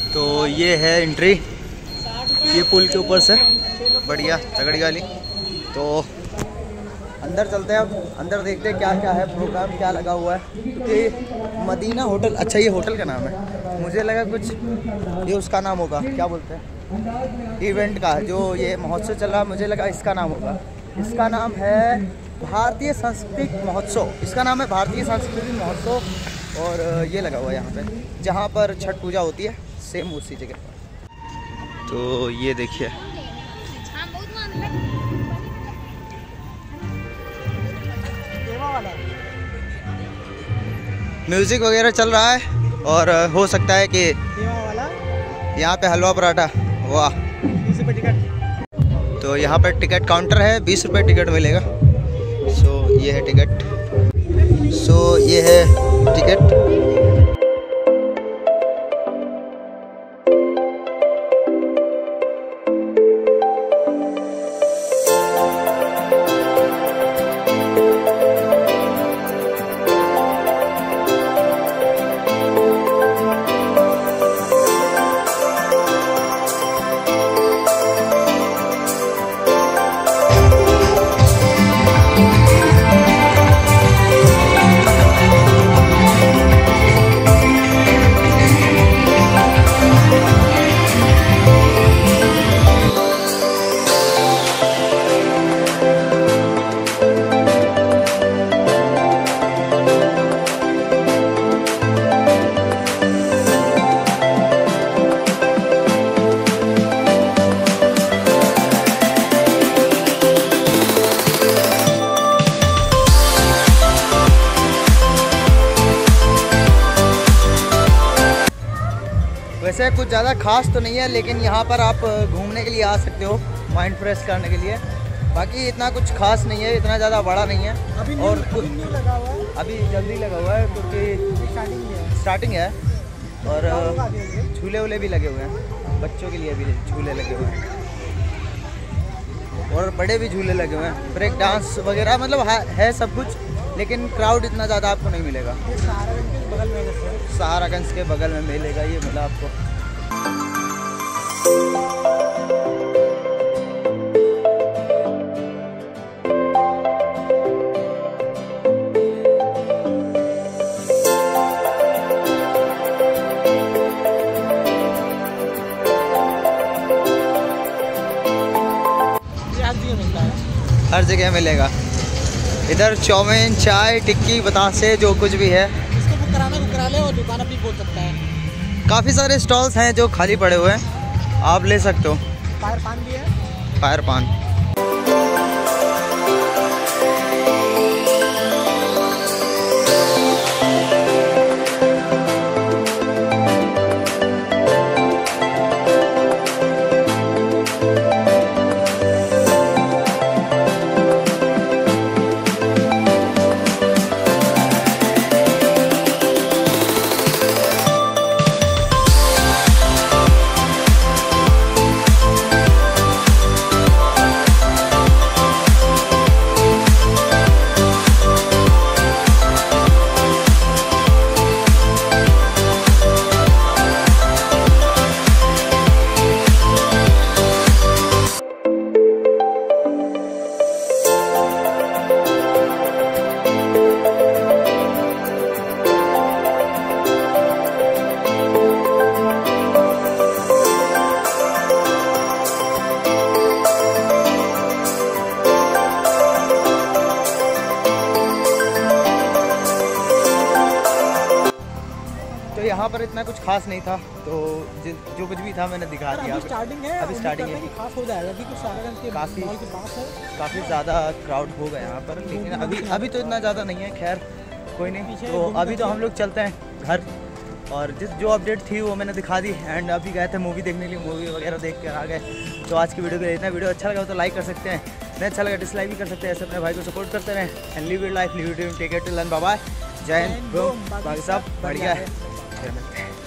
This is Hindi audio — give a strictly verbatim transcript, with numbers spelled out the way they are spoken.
तो ये है एंट्री, ये पुल के ऊपर से बढ़िया तगड़ी वाली। तो अंदर चलते हैं, अब अंदर देखते हैं क्या क्या है, प्रोग्राम क्या लगा हुआ है। क्योंकि मदीना होटल, अच्छा ये होटल का नाम है, मुझे लगा कुछ ये उसका नाम होगा, क्या बोलते हैं इवेंट का, जो ये महोत्सव चल रहा है, मुझे लगा इसका नाम होगा। इसका नाम है भारतीय सांस्कृतिक महोत्सव, इसका नाम है भारतीय सांस्कृतिक महोत्सव। और ये लगा हुआ है यहाँ पे जहाँ पर छठ पूजा होती है, सेम उसी जगह पर। तो ये देखिए म्यूजिक वगैरह चल रहा है और हो सकता है कि यहाँ पे हलवा पराठा, वाह। बीस रुपये टिकट, तो यहाँ पर टिकट काउंटर है, बीस रुपये टिकट मिलेगा। सो ये है टिकट, सो ये है टिकट। वैसे कुछ ज़्यादा खास तो नहीं है, लेकिन यहाँ पर आप घूमने के लिए आ सकते हो, माइंड फ्रेश करने के लिए। बाकी इतना कुछ खास नहीं है, इतना ज़्यादा बड़ा नहीं है। अभी और अभी नहीं लगा हुआ है, अभी जल्दी लगा हुआ है क्योंकि स्टार्टिंग है स्टार्टिंग है और झूले वूले भी लगे हुए हैं, बच्चों के लिए भी झूले लगे हुए हैं और बड़े भी झूले लगे हुए हैं, ब्रेक डांस वगैरह, मतलब है सब कुछ, लेकिन क्राउड इतना ज़्यादा आपको नहीं मिलेगा। सहारागंज के बगल में मिलेगा ये मेला आपको। हर जगह मिलेगा, इधर चाउमीन, चाय, टिक्की, बतासे, जो कुछ भी है इसको बुक कराना बुक करा ले और दुकान अपनी खोल सकता है। काफ़ी सारे स्टॉल्स हैं जो खाली पड़े हुए हैं, आप ले सकते हो। फायर पान भी है, फायर पान। तो यहाँ पर इतना कुछ खास नहीं था, तो जो कुछ भी था मैंने दिखा दिया। अभी स्टार्टिंग है, अभी स्टार्टिंग है, खास हो जाएगा क्योंकि सहारागंज के काफ़ी मॉल के पास है, काफ़ी ज़्यादा क्राउड होगा यहाँ पर, लेकिन अभी अभी तो इतना ज़्यादा नहीं है। खैर कोई नहीं, तो अभी तो हम लोग चलते हैं घर, और जिस जो अपडेट थी वो मैंने दिखा दी। एंड अभी गए थे मूवी देखने के लिए, मूवी वगैरह देख कर आ गए। तो आज की वीडियो के लिए इतना, वीडियो अच्छा लगा तो लाइक कर सकते हैं, नहीं अच्छा लगा डिसलाइक भी कर सकते हैं। ऐसे अपने भाई को सपोर्ट करते रहें and live your life, live your dream, take care till then, bye bye, जय हिंद। बाकी सब बढ़िया है।